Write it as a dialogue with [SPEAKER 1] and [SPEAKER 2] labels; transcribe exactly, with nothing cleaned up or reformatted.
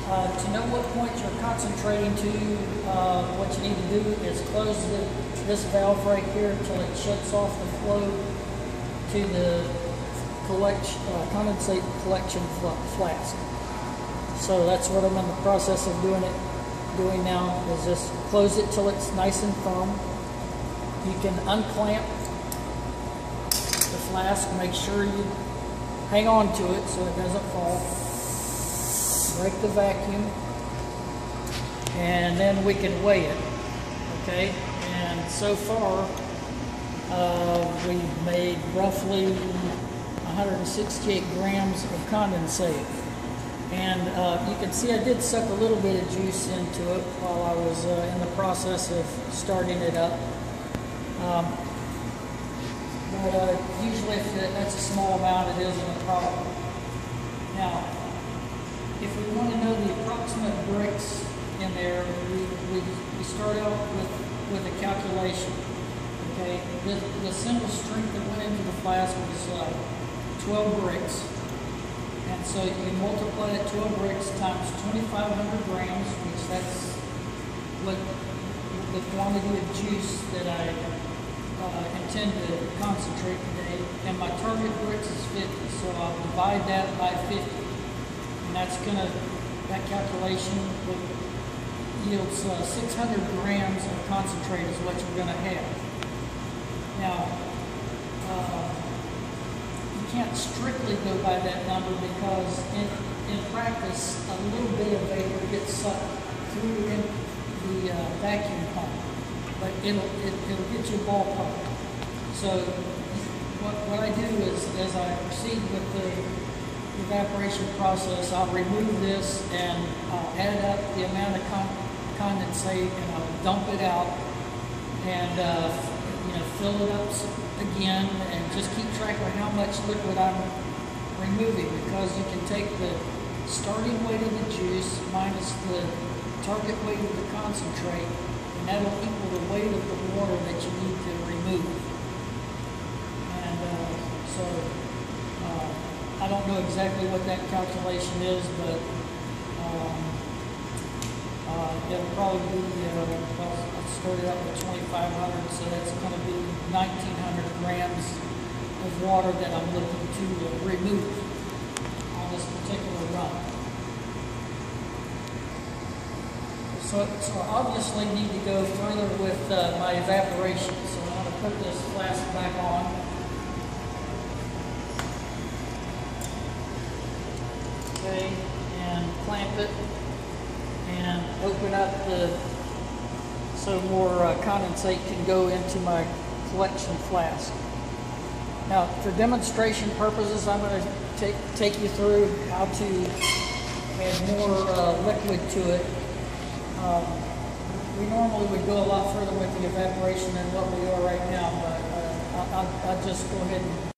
[SPEAKER 1] Uh, to know what point you're concentrating to, uh, what you need to do is close the, this valve right here until it shuts off the flow to the collection, uh, condensate collection flask. So that's what I'm in the process of doing it, doing now, is just close it till it's nice and firm. You can unclamp the flask, make sure you hang on to it so it doesn't fall. Break the vacuum, and then we can weigh it. Okay, and so far uh, we've made roughly one hundred sixty-eight grams of condensate, and uh, you can see I did suck a little bit of juice into it while I was uh, in the process of starting it up. Um, but uh, usually if that's a small amount, it isn't a problem. Now, if we want to know the approximate bricks in there, we, we, we start out with, with a calculation. Okay, the, the simple strength that went into the flask was uh, twelve bricks. And so you can multiply that twelve bricks times twenty-five hundred grams, which that's what the quantity of juice that I uh, intend to concentrate today. And my target bricks is fifty, so I'll divide that by fifty. And that's gonna, that calculation yields uh, six hundred grams of concentrate is what you're gonna have. Now, uh, you can't strictly go by that number because in, in practice, a little bit of vapor gets sucked through in the uh, vacuum pump, but it'll, it, it'll get you a ballpark. So what, what I do is, as I proceed with the evaporation process, I'll remove this and I'll add up the amount of con condensate and I'll dump it out and uh, you know, fill it up again and just keep track of how much liquid I'm removing, because you can take the starting weight of the juice minus the target weight of the concentrate, and that'll equal the weight of the water that you need to remove. And uh, so uh, I don't know exactly what that calculation is, but um, uh, it'll probably be, uh, well, I started out with twenty-five hundred, so that's going to be nineteen hundred grams of water that I'm looking to uh, remove on this particular run. So, so I obviously need to go further with uh, my evaporation, so I'm going to put this flask back on. Okay, and clamp it and open up the so more uh, condensate can go into my collection flask. Now, for demonstration purposes, I'm going to take take you through how to add more uh, liquid to it. Um, we normally would go a lot further with the evaporation than what we are right now, but uh, I'll, I'll just go ahead and